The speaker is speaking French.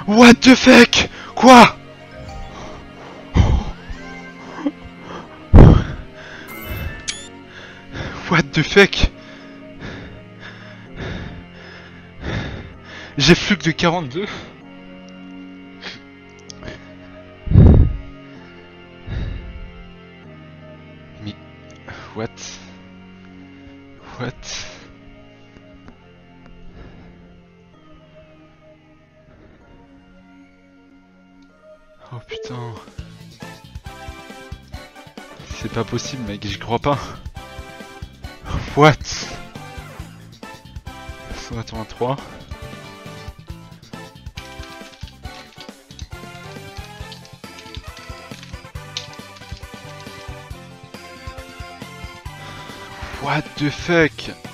What the fuck? Quoi? What the fuck? J'ai FLUKE de 42. Mais... What? What? Oh putain. C'est pas possible mec, j'y crois pas. What? 183. What the fuck?